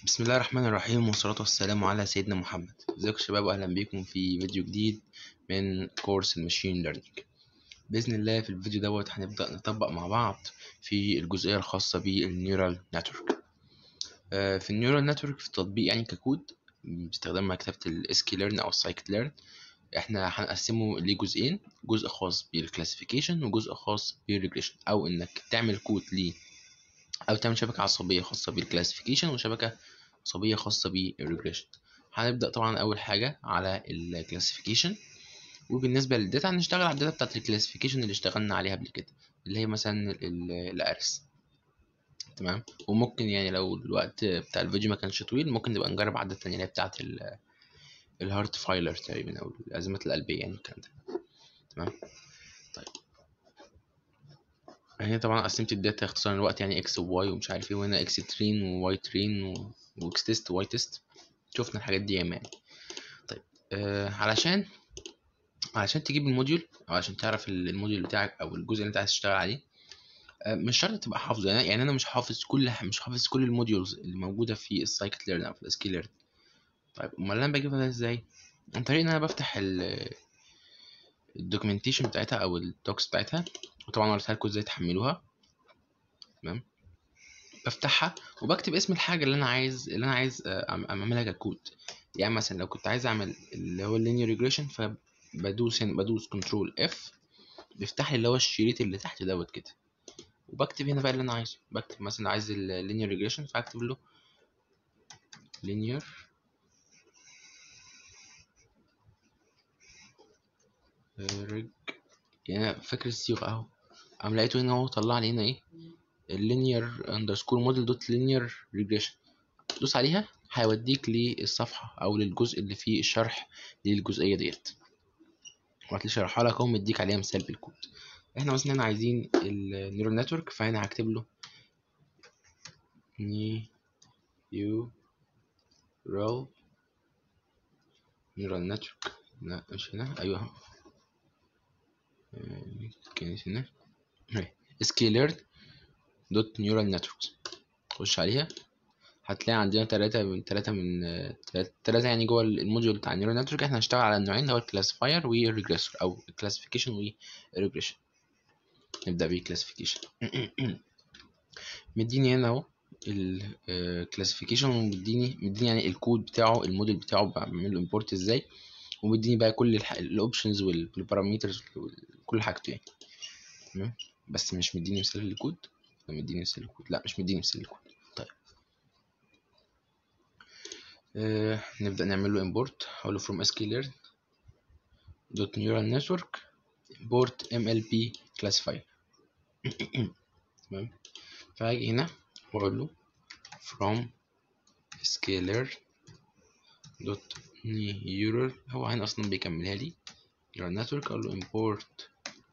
بسم الله الرحمن الرحيم والصلاة والسلام على سيدنا محمد. ازيكم يا شباب، واهلا بيكم في فيديو جديد من كورس الماشين ليرنينج. بإذن الله في الفيديو دوت هنبدأ نطبق مع بعض في الجزئية الخاصة بالنيورال نتورك. في النيورال نتورك في التطبيق يعني ككود باستخدام مكتبة الاسكي ليرن او السايكت ليرن. احنا هنقسمه لجزئين، جزء خاص بالكلاسيفيكيشن وجزء خاص بالريجريشن، او انك تعمل كود ليه او تعمل شبكة عصبية خاصة بالكلاسيفيكيشن وشبكة عصبية خاصة بالريجريشن. هنبدأ طبعا أول حاجة على الكلاسيفيكيشن، وبالنسبة للداتا هنشتغل على الداتا بتاعت الكلاسيفيكيشن اللي اشتغلنا عليها قبل كده، اللي هي مثلا الأرس. تمام. وممكن يعني لو الوقت بتاع الفيديو ما كانش طويل ممكن نبقى نجرب عدة تانية اللي هي بتاعت الهارت فايلر تقريبا أو الأزمات القلبية يعني الكلام ده. تمام. طيب هنا طبعا قسمت الداتا اختصارا الوقت، يعني اكس وواي ومش عارف ايه، وهنا اكس ترين وواي ترين واكس تيست وواي تيست. شفنا الحاجات دي ياما يعني. طيب علشان تجيب الموديول او عشان تعرف الموديول بتاعك او الجزء اللي انت عايز تشتغل عليه، مش شرط تبقى حافظه. يعني انا مش حافظ كل الموديولز اللي موجوده في السايكت ليرن او في السكي ليرن. طيب امال انا بجيبها ازاي؟ عن طريق ان انا بفتح الدوكيومنتيشن بتاعتها او الدوكس بتاعتها، وطبعا وريتها لكم ازاي تحملوها. تمام. بفتحها وبكتب اسم الحاجه اللي انا عايز اعملها ككود. يعني مثلا لو كنت عايز اعمل اللي هو اللينير ريجريشن، بدوس كنترول اف، بيفتح لي اللي هو الشريط اللي تحت دوت كده، وبكتب هنا بقى اللي انا عايزه. بكتب مثلا عايز اللينير ريجريشن، فاكتب له linear ريج. يعني انا فاكر الصيغه اهو، قام لقيته هنا اهو طلع لي هنا ايه، اللينير اندرسكور موديل دوت لينير ريجريشن. دوس عليها هيوديك للصفحه او للجزء اللي فيه الشرح للجزئيه ديت، وهتلاقي شرحها لك اهو، مديك عليها مثال بالكود. احنا مثلا هنا عايزين النيورال نتورك، فهنا هكتب له نيورال نتورك. لا مش هنا، ايوه كانت هنا سكيلر دوت نيورال نتوركس. خش عليها هتلاقي عندنا تلاتة يعني جوه الموديول بتاع النيورال نتورك. احنا هنشتغل على النوعين اللي هو الكلاسيفاير والريجريسور، او الكلاسيفيكيشن والريجريشن. نبدأ بالكلاسيفيكيشن. مديني هنا اهو الكلاسيفيكيشن، ومديني يعني الكود بتاعه، الموديل بتاعه بعمل له امبورت ازاي، ومديني بقى كل الاوبشنز والبارامترز كل حاجته يعني. تمام. بس مش مديني مثال للكود. مديني مثال للكود؟ لا مش مديني مثال للكود. طيب نبدأ نعمل له import. هقول له from sklearn dot neural network import mlp classifier. تمام. فهاجي هنا واقول له from sklearn dot neural، هو هنا اصلا بيكملها لي neural network. اقول له import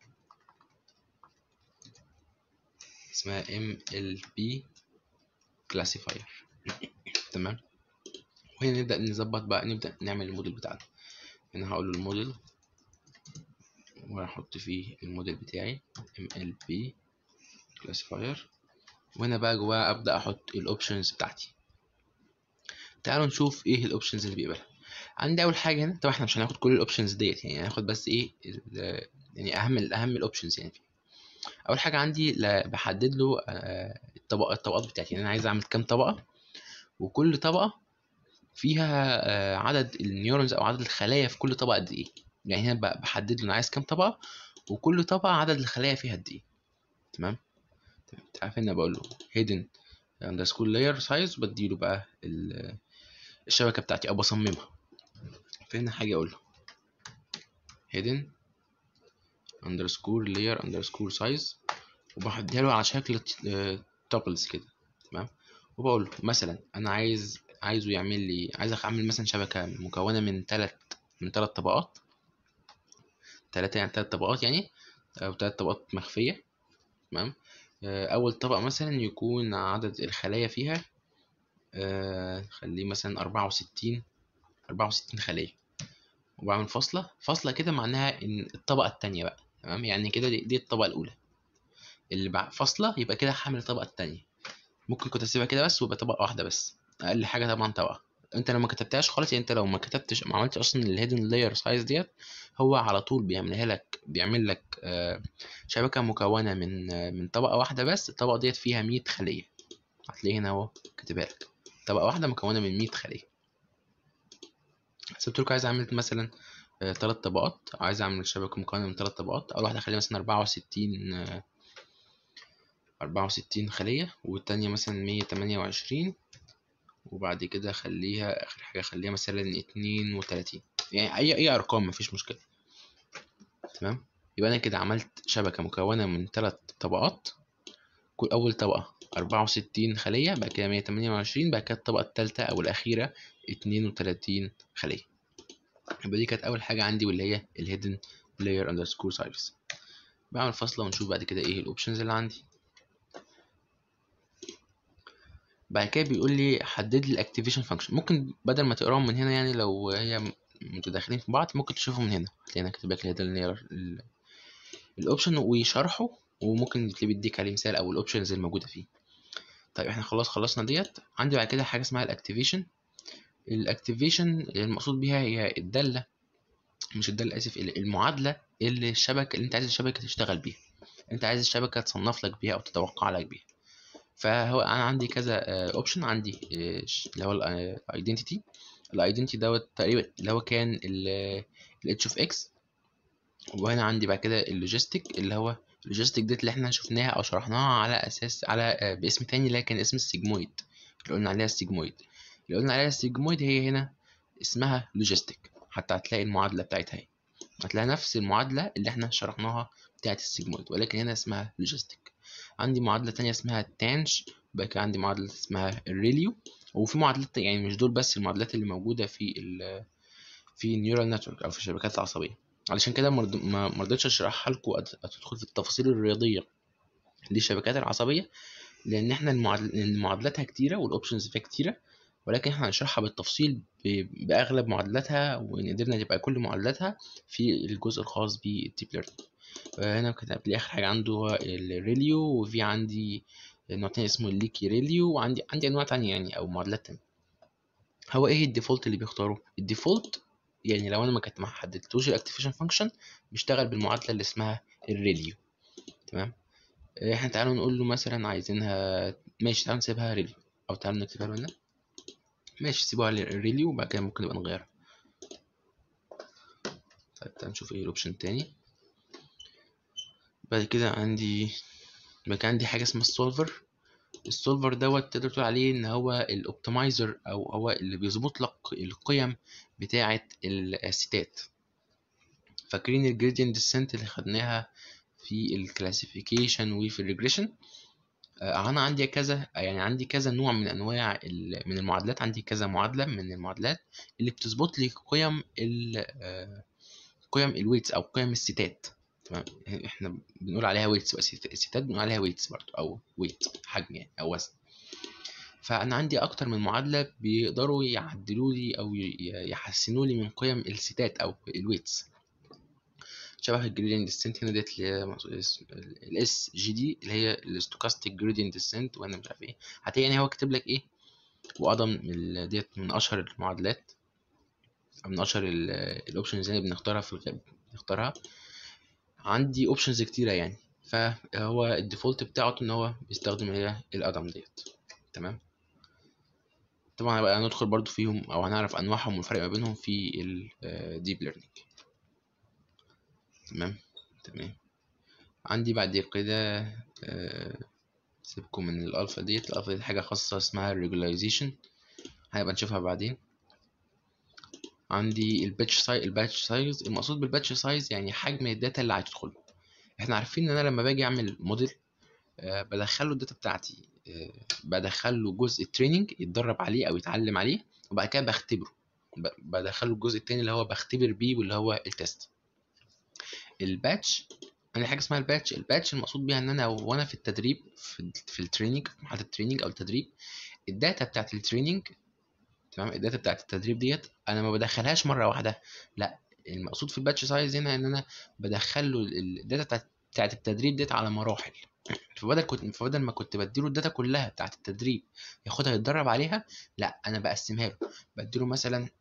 اسمها mlp classifier. تمام. وهنا نبدأ نظبط بقى، نبدأ نعمل الموديل بتاعنا. هنا هقول له الموديل وهحط فيه الموديل بتاعي mlp classifier، وهنا بقى جواه ابدا احط الاوبشنز بتاعتي. تعالوا نشوف ايه الاوبشنز اللي بيقبلها. عندي اول حاجه هنا، طبعا احنا مش هناخد كل الاوبشنز ديت، يعني هناخد بس ايه يعني اهم الاوبشنز يعني فيه. اول حاجه عندي بحدد له الطبقات بتاعتي، يعني انا عايز اعمل كام طبقه، وكل طبقه فيها عدد النيورونز او عدد الخلايا في كل طبقه قد ايه. يعني هنا بحدد له انا عايز كام طبقه، وكل طبقه عدد الخلايا فيها قد ايه. تمام. عارف هنا بقول له hidden underscore layer size، وبديله بقى الشبكه بتاعتي او بصممها. فهنا حاجه اقول له hidden underscore layer underscore size، وبحددها له على شكل تابلز كده. تمام. وبقول له مثلا انا عايزه يعمل لي، عايز اعمل مثلا شبكه مكونه من ثلاث طبقات. ثلاث طبقات يعني، او ثلاث طبقات مخفيه. تمام. اول طبقه مثلا يكون عدد الخلايا فيها خليه مثلا 64 خلية، وبعمل فاصلة كده، معناها إن الطبقة التانية بقى. تمام. يعني كده دي الطبقة الأولى، اللي بعد فاصلة يبقى كده هعمل الطبقة التانية. ممكن كنت أسيبها كده بس ويبقى طبقة واحدة بس. اقل حاجه طبعا طبقه. انت لو ما كتبتهاش خالص، يعني انت لو ما كتبتش، ما عملتش اصلا الهيدن لاير سايز ديت، هو على طول بيعملها لك، بيعمل لك شبكه مكونه من طبقه واحده بس. الطبقه ديت فيها 100 خليه، هتلاقيه هنا اهو كاتبها لك، طبقه واحده مكونه من 100 خليه. سبت لكم عايز اعمل مثلا 3 طبقات، عايز اعمل شبكه مكونه من 3 طبقات. اول واحده اخليها مثلا 64 خليه، والتانية مثلا 128، وبعد كده اخليها اخر حاجه اخليها مثلا 32، يعني اي ارقام مفيش مشكله. تمام، يبقى انا كده عملت شبكه مكونه من 3 طبقات. كل اول طبقه 64 خليه، بعد كده 128، بعد كده الطبقه الثالثه او الاخيره 32 خليه. يبقى دي كانت اول حاجه عندي، واللي هي الهيدن لاير اندرسكور سايز. بعمل فاصله ونشوف بعد كده ايه الاوبشنز اللي عندي. بعد كده بيقول لي حدد لي الاكتيفيشن فانكشن. ممكن بدل ما تقراهم من هنا، يعني لو هي متداخلين في بعض، ممكن تشوفهم من هنا. هتلاقي هنا كاتب لك الهيدن الاوبشن وشرحه، وممكن تلاقيه بيديك عليه مثال او الاوبشنز الموجوده فيه. طيب احنا خلصنا ديت. عندي بعد كده حاجه اسمها الاكتيفيشن. الاكتيفيشن المقصود بيها هي الداله، مش الداله، اسف، المعادله اللي الشبكه اللي انت عايز الشبكه تشتغل بيها، انت عايز الشبكه تصنف لك بيها او تتوقع لك بيها. فهو انا عندي كذا اوبشن. عندي اللي هو الايدنتيتي. الايدنتيتي دوت تقريبا اللي هو كان الاتش اوف اكس. وهنا عندي بعد كده اللوجيستيك، اللي هو اللوجيستيك ديت اللي احنا شفناها او شرحناها على اساس على باسم تاني، اللي كان اسم السيجمويد، اللي قلنا عليها السيجمويد. هي هنا اسمها لوجيستيك، حتى هتلاقي المعادله بتاعتها هي، هتلاقي نفس المعادله اللي احنا شرحناها بتاعت السيجمويد، ولكن هنا اسمها لوجيستيك. عندي معادله تانية اسمها التانش، بقى كده عندي معادله اسمها الريليو. وفي معادلات، يعني مش دول بس المعادلات اللي موجوده في النيورال نتورك او في الشبكات العصبيه. علشان كده ما رضيتش اشرحها لكم، ادخل في التفاصيل الرياضيه للشبكات العصبيه، لان احنا معادلاتها كتيره والاوبشنز فيها كتيره، ولكن احنا هنشرحها بالتفصيل باغلب معادلاتها، وان قدرنا تبقى كل معادلاتها في الجزء الخاص بالديب ليرنينج. هنا كتب لي اخر حاجه عنده هو الريليو، وفي عندي نوع تاني اسمه الليكي ريليو، وعندي انواع تانية يعني او معادلات تانية. هو ايه الديفولت اللي بيختاره؟ الديفولت يعني لو انا ما حددتوش الاكتيفيشن فانكشن، بيشتغل بالمعادله اللي اسمها الريليو. تمام، احنا تعالوا نقول له مثلا عايزينها، ماشي تعالوا نسيبها ريليو، او تعالوا نكتبها له هنا، ماشي سيبوها ريليو، وبعد كده ممكن نبقى نغيرها. طيب تعالوا نشوف ايه الاوبشن التاني. بعد كده عندي حاجه اسمها السولفر. السولفر دوت تقدر تقول عليه ان هو الاوبتمايزر، او هو اللي بيظبط لك القيم بتاعه الستات. فاكرين الجريدينت ديسنت اللي خدناها في الكلاسيفيكيشن وفي الريجريشن؟ انا عندي كذا نوع من انواع من المعادلات. عندي كذا معادله من المعادلات اللي بتظبط لي قيم الويتس او قيم الستات. تمام، احنا بنقول عليها ويتس، بس الستات بنقول عليها ويتس برضه، او ويت حجم يعني او وزن. فانا عندي اكتر من معادله بيقدروا يعدلوا لي او يحسنوا لي من قيم الستات او الويتس، شبه الجريدينت ديسنت هنا ديت الاس جي دي، اللي هي الستوكاستيك جريدينت ديسنت، وانا مش عارف ايه. هتلاقي يعني هو كاتب لك ايه، وأضم ديت من اشهر المعادلات، او من اشهر الاوبشنز اللي بنختارها في الغالب بنختارها. عندي اوبشنز كتيره يعني، فهو الديفولت بتاعه ان هو بيستخدم هي الأدم ديت. تمام، طبعا هنبقى ندخل برضو فيهم او هنعرف انواعهم والفرق ما بينهم في الديب ليرنينج. تمام، عندي بعد كده سيبكم من الالفا ديت. الالفا دي حاجه خاصه اسمها الريجولاريزيشن، هنبقى نشوفها بعدين. عندي الباتش سايز. المقصود بالباتش سايز يعني حجم الداتا اللي هتدخل. احنا عارفين ان انا لما باجي اعمل موديل بدخله الداتا بتاعتي، بدخله جزء التريننج يتدرب عليه او يتعلم عليه، وبعد كده بختبره، بدخله الجزء التاني اللي هو بختبر بيه، واللي هو التست. الباتش، عندي حاجه اسمها الباتش المقصود بيها ان انا وانا في التدريب في التريننج، في مرحله التريننج او التدريب، الداتا بتاعت التريننج، تمام، الداتا بتاعت التدريب ديت انا ما بدخلهاش مره واحده، لا. المقصود في الباتش سايز هنا ان انا بدخله الداتا بتاعت التدريب ديت على مراحل. فبدل ما كنت بديله الداتا كلها بتاعت التدريب ياخدها يتدرب عليها، لا انا بقسمها له. بديله مثلا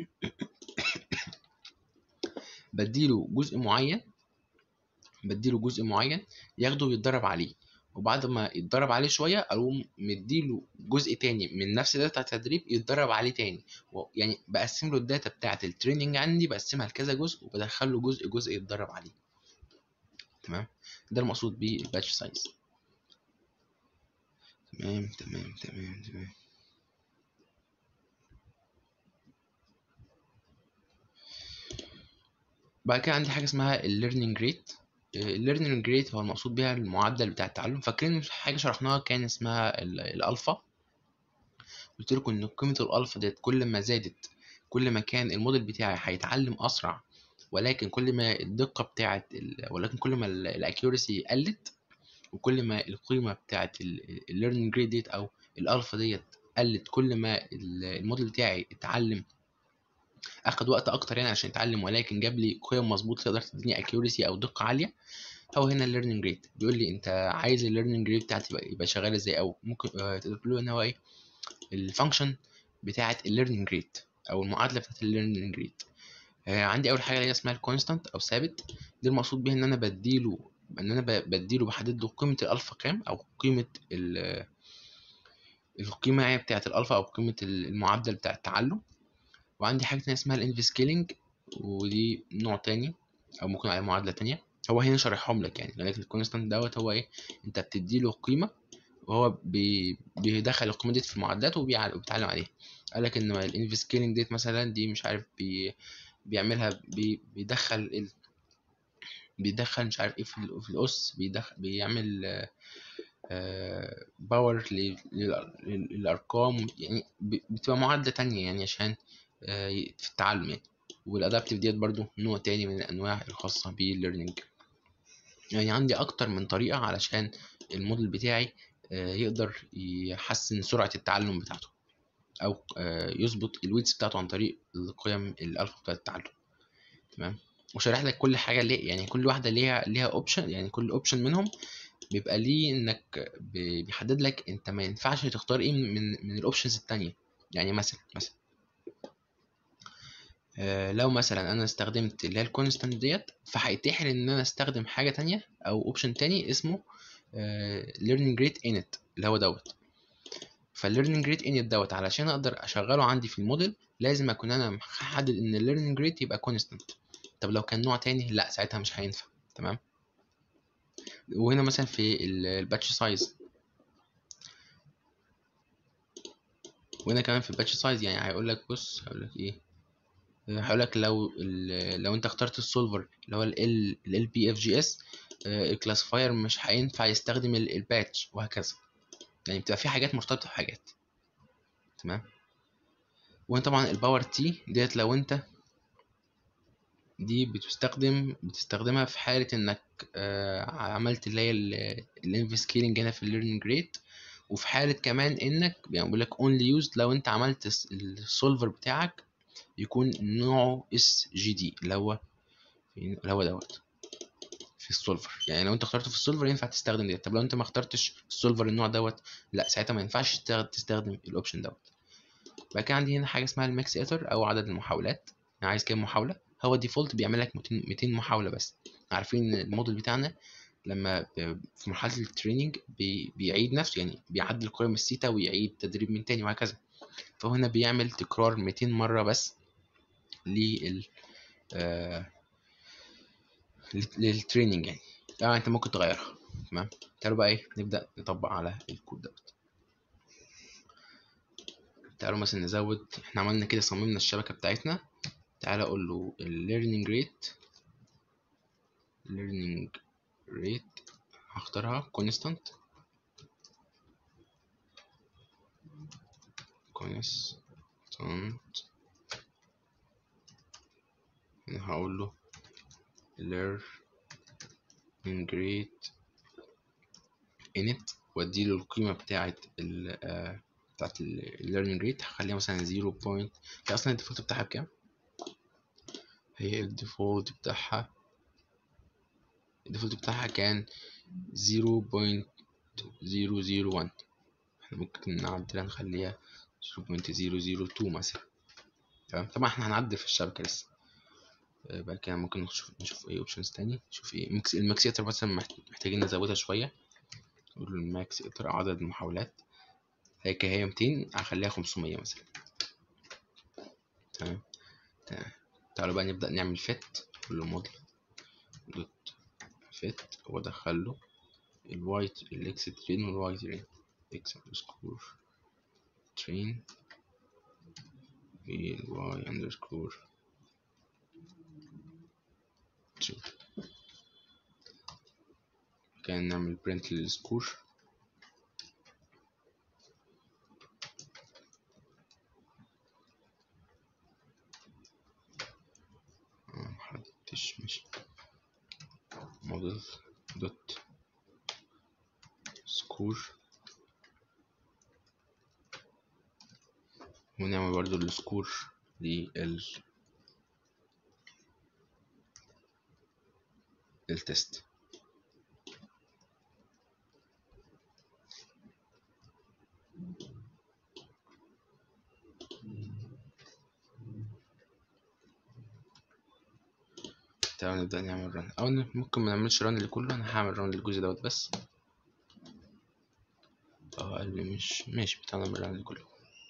بديله جزء معين ياخده ويتدرب عليه، وبعد ما يتدرب عليه شويه اقوم مديله جزء تاني من نفس الداتا بتاعت التدريب يتدرب عليه تاني. يعني بقسم له الداتا بتاعت التريننج عندي، بقسمها لكذا جزء وبدخل له جزء يتدرب عليه. تمام، ده المقصود بالباتش سايز. تمام. بعد كده عندي حاجه اسمها الليرنينج ريت. الليرنينج ريت هو المقصود بيها المعدل بتاع التعلم. فاكرين حاجه شرحناها كان اسمها الالفا؟ قلت لكم ان قيمه الالفا ديت كل ما زادت كل ما كان الموديل بتاعي هيتعلم اسرع، ولكن كل ما الدقه بتاعت ولكن كل ما الاكيورسي قلت، وكل ما القيمه بتاعت الليرنينج ريت ديت او الالفا ديت قلت، كل ما الموديل بتاعي اتعلم اخد وقت اكتر يعني عشان يتعلم، ولكن جاب لي قيم مظبوطه تقدر تديني اكيورسي او دقه عاليه. هو هنا الليرنينج ريت بيقول لي انت عايز الليرنينج ريت بتاعتي يبقى شغال ازاي، او ممكن تقدر تقول له ان هو ايه الفانكشن بتاعه الليرنينج ريت او المعادله بتاعه الليرنينج ريت. عندي اول حاجه اللي هي اسمها الكونستانت او ثابت. دي المقصود بيها ان انا بديله بحدد له قيمه الالفا كام، او قيمه القيمه يعني بتاعه الالفا، او قيمه المعدل بتاع التعلم. وعندي حاجه تانية اسمها الانفسكيلينج، ودي نوع تاني او ممكن عليه معادله تانية. هو هنا شارحهم لك يعني، لكن الكونستانت دوت هو ايه، انت بتدي له قيمه وهو بيدخل القيمه دي في المعادلات وبيتعلم عليها. قال لك ان الانفسكيلينج ديت مثلا دي مش عارف بيعملها بيدخل مش عارف ايه في الأس، بيعمل باور للأرقام يعني، بتبقى معادلة تانية يعني عشان في التعلم يعني. والأدابتيف ديت برضو نوع تاني من الأنواع الخاصة بالليرنينج. يعني عندي أكتر من طريقة علشان الموديل بتاعي يقدر يحسن سرعة التعلم بتاعته، أو يظبط الويتس بتاعته عن طريق القيم الألفا بتاعة التعلم. تمام، وشارح لك كل حاجة ليه، يعني كل واحدة ليها اوبشن، يعني كل اوبشن منهم بيبقى ليه انك بيحدد لك انت ما ينفعش تختار ايه من الاوبشنز التانية. يعني مثلا لو مثلا انا استخدمت اللي هي الكونستانت ديت، فهيتيح لي ان انا استخدم حاجة تانية او اوبشن تاني اسمه learning rate init اللي هو دوت. فالlearning rate init دوت علشان اقدر اشغله عندي في الموديل لازم اكون انا محدد ان learning rate يبقى constant. طب لو كان نوع تاني لا ساعتها مش هينفع. تمام، وهنا مثلا في الباتش سايز، وهنا كمان في الباتش سايز يعني هيقول لك بص، هيقول لك ايه، هيقول لك لو انت اخترت السولفر اللي هو ال بي اف جي اس، الكلاسيفاير مش هينفع يستخدم الباتش، وهكذا. يعني بتبقى في حاجات مرتبطه بحاجات. تمام، وهنا طبعا الباور تي ديت لو انت دي بتستخدمها في حاله انك عملت اللي هي الانفسكيلينج هنا في الليرنينج ريت، وفي حاله كمان انك يعني بيقول لك اونلي يوزد لو انت عملت السولفر بتاعك يكون نوعه اس جي دي اللي هو دوت في السولفر. يعني لو انت اخترته في السولفر ينفع تستخدم ديت. طب لو انت ما اخترتش السولفر النوع دوت، لا ساعتها ما ينفعش تستخدم الاوبشن دوت. بعد كده عندي هنا حاجه اسمها الماكس ايتر او عدد المحاولات، يعني عايز كام محاوله. هو ديفولت بيعمل لك 200 محاوله بس. عارفين الموديل بتاعنا لما في مرحله التريننج بيعيد نفسه، يعني بيعدل قيم السيتا ويعيد تدريب من تاني وهكذا. فهنا بيعمل تكرار 200 مره بس لل للتريننج يعني. طبعا انت ممكن تغيرها. تمام، تعالوا بقى ايه نبدأ نطبق على الكود دوت. تعالوا مثلا نزود، احنا عملنا كده صممنا الشبكة بتاعتنا. تعالى اقول له learning rate هختارها constant هنا هقول له learning rate init، واديله القيمة بتاعت بتاعت learning rate. هخليها مثلا 0. هي اصلا الديفولت بتاعها بكام؟ هي الديفولت بتاعها كان 0.001. احنا ممكن نعدلها نخليها 0.002 مثلا. تمام. طبعا احنا هنعدل في الشبكة لسه. بعد كده ممكن نشوف ايه اوبشنز تاني. نشوف ايه الماكس اتر مثلا محتاجين نزودها شوية. نقول الماكس اتر عدد المحاولات هي 200 هخليها 500 مثلا. تمام. تعالوا بقى نبدأ نعمل فيت. نقول له موديل دوت فيت وادخل له الوايت الاكس ترين والواي ترين اكس اندرسكور ترين والواي اندرسكور ترين. كان نعمل برنت للسكور. محددتش. ماشي. موديل دوت سكور ونعمل برضو السكور للتست. تعالوا نبدأ نعمل رن، أو ممكن ما نعملش رن لكله. أنا هعمل رن للجزء دوت بس. قال لي مش ماشي، بتعمل رن لكله.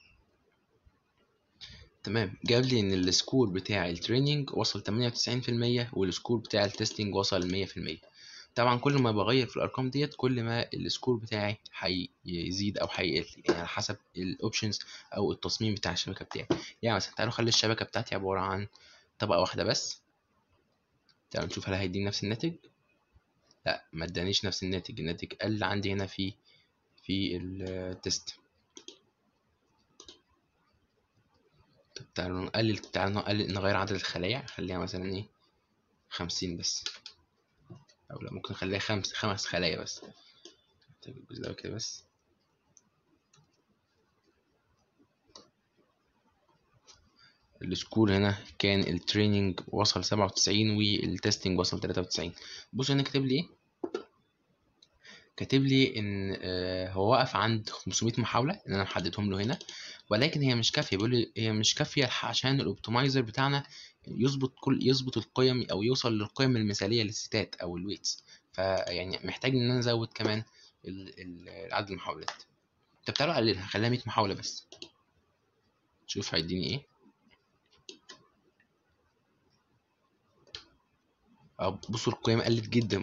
تمام. جاب لي ان السكور بتاع التريننج وصل 98% والسكور بتاع التستنج وصل 100%. طبعا كل ما بغير في الارقام ديت كل ما السكور بتاعي هيزيد او هيقل، يعني على حسب الاوبشنز او التصميم بتاع الشبكه بتاعي. يعني مثلا تعالوا نخلي الشبكه بتاعتي عباره عن طبقه واحده بس. تعالوا نشوف هل هيديني نفس الناتج. لا، ما ادانيش نفس الناتج. الناتج قل عندي هنا في التست. طب تعالوا نقلل نغير عدد الخلايا. خليها مثلا ايه 50 بس، او لا ممكن نخليها 5 خلايا بس. الجزء ده كده بس. السكور هنا كان التريننج وصل 97 والتستنج وصل 93. بص هنا كاتب لي ايه. كاتب لي ان هو واقف عند 500 محاولة ان انا محددهم له هنا، ولكن هي مش كافية. بيقول لي هي مش كافية عشان الاوبتمايزر بتاعنا يظبط القيم او يوصل للقيم المثالية للستات او الويتس. فيعني محتاج ان انا ازود كمان عدد المحاولات. طب تعالوا اقللها خليها 100 محاولة بس. شوف هيديني ايه. بصوا القيم قلت جدا.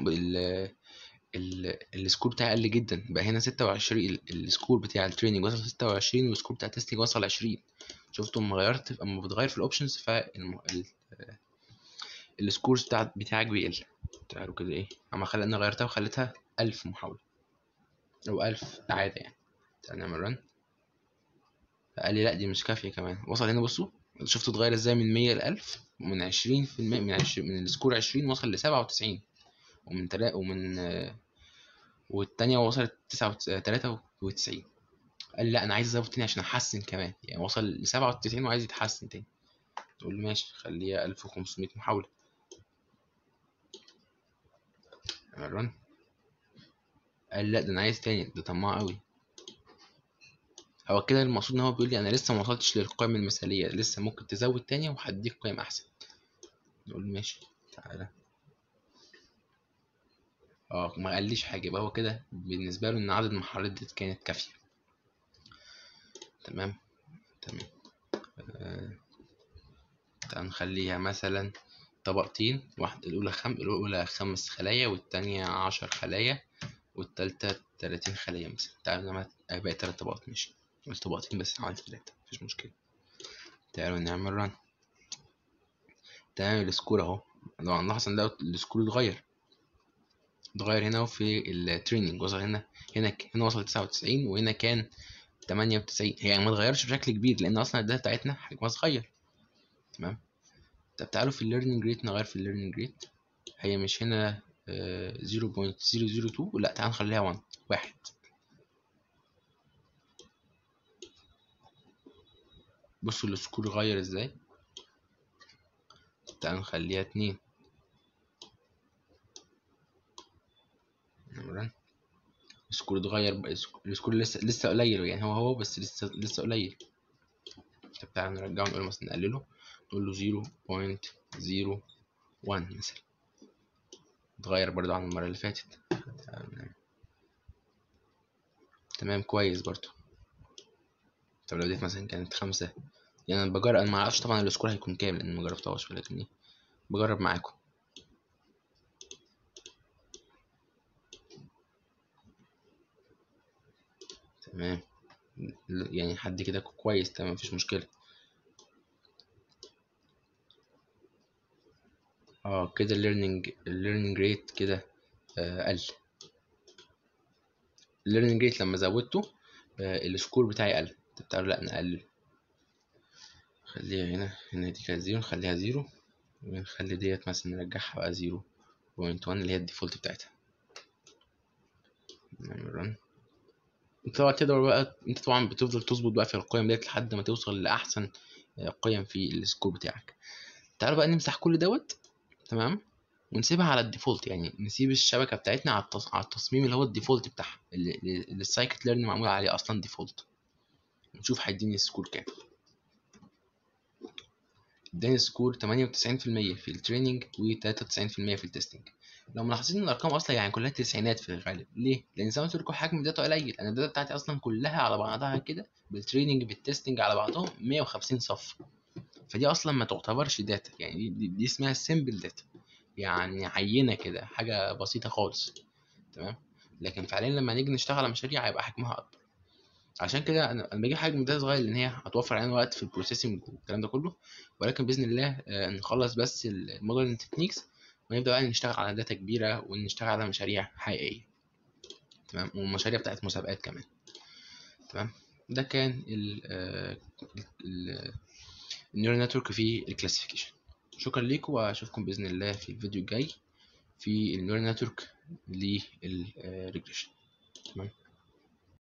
السكور بتاعي قل جدا بقى هنا 26. السكور بتاع التريننج وصل 26 والسكور بتاع التستنج وصل 20. شفتوا اما بتغير في الاوبشنز السكورز بتاعك بيقل. تعالوا كده ايه اما انا غيرتها وخليتها 1000 محاولة او 1000 عادة يعني. تعالى نعمل رن. قال لي لا دي مش كافية كمان. وصل هنا بصوا شفتوا اتغير ازاي من 100 ل 1000. من 20% من السكور 20 وصل ل 97. والتانية وصلت 93. قال لي لا انا عايز ازود تاني عشان احسن كمان، يعني وصل ل 97 وعايز يتحسن تاني. تقول له ماشي خليها 1500 محاولة. اعمل رن. قال لي لا ده انا عايز تاني، ده طماع قوي. هو كده المقصود ان هو بيقول لي انا لسه ما وصلتش للقيم المثالية، لسه ممكن تزود تاني وهديك قيم احسن. نقول له ماشي تعالى. ما قاليش حاجة، يبقى هو كده بالنسبة له ان عدد المحاولات دي كانت كافية. تمام. تمام. تعال نخليها مثلا طبقتين. الأولى 5 خلايا والتانية 10 خلايا والتالتة 30 خلية مثلا. تعالوا نعمل باقي 3 طبقات. ماشي عملت طبقتين بس عملت 3 مفيش مشكلة. تعالوا نعمل رن. تمام. السكور اهو طبعا نلاحظ ان ده السكور اتغير هنا وفي التريننج وصل هنا وصل 99 وهنا كان 98. هي يعني ما اتغيرش بشكل كبير لان اصلا الداتا بتاعتنا حجمها صغير. تمام. طب تعالوا في الليرنينج ريت نغير في الليرنينج ريت. هي مش هنا 0.002. لا تعال نخليها 1. بصوا السكور غير ازاي. تعال نخليها 2. السكور اتغير، السكور لسه قليل يعني، هو بس لسه قليل. طب تعالى نرجعه، نقول مثلا نقلله، نقول له 0.01 مثلا، اتغير برضو عن المرة اللي فاتت. تمام كويس برضو. طب لو ديت مثلا كانت 5، يعني انا بجرب، انا معرفش طبعا السكور هيكون كام لان مجربتهاش، ولكن ايه بجرب معاكم. تمام، يعني حد كده كويس، تمام مفيش مشكلة. كده الليرنينج ريت كده قل. الليرنينج ريت لما زودته السكور بتاعي قل. طب تعالوا لا نقلل، خليها هنا دي كانت 0 نخليها 0، ونخلي ديت مثلا نرجعها بقى 0.1 اللي هي الديفولت بتاعتها. نعمل رن. انت طبعا تقدر بقى، انت طبعا بتفضل تظبط بقى في القيم ديت لحد ما توصل لأحسن قيم في السكور بتاعك. تعالوا بقى نمسح كل دوت، تمام، ونسيبها على الديفولت، يعني نسيب الشبكة بتاعتنا على التصميم اللي هو الديفولت بتاعها، اللي السايكت ليرن معمول عليه أصلا ديفولت، ونشوف هيديني السكور كام. اداني سكور 98% في التريننج و93% في التستنج. لو ملاحظين ان الارقام اصلا يعني كلها تسعينات في الغالب، ليه؟ لان زي ما قلت لكم حجم الداتا قليل، انا الداتا بتاعتي اصلا كلها على بعضها كده بالتريننج بالتستنج على بعضهم 150 صف، فدي اصلا ما تعتبرش داتا، يعني دي اسمها سيمبل داتا، يعني عينه كده، حاجه بسيطه خالص، تمام. لكن فعليا لما نيجي نشتغل على مشاريع هيبقى حجمها اكبر. عشان كده انا بجيب حاجه من ده صغير، لان هي هتوفر علينا وقت في البروسيسنج والكلام ده كله، ولكن باذن الله نخلص بس المودرن تكنيكس، ونبدا بقى نشتغل على داتا كبيره، ونشتغل على مشاريع حقيقيه، تمام، ومشاريع بتاعت مسابقات كمان، تمام. ده كان النيورال نتورك في الكلاسيفيكيشن. شكرا ليكم، واشوفكم باذن الله في الفيديو الجاي في النيورال نتورك للريجريشن، تمام.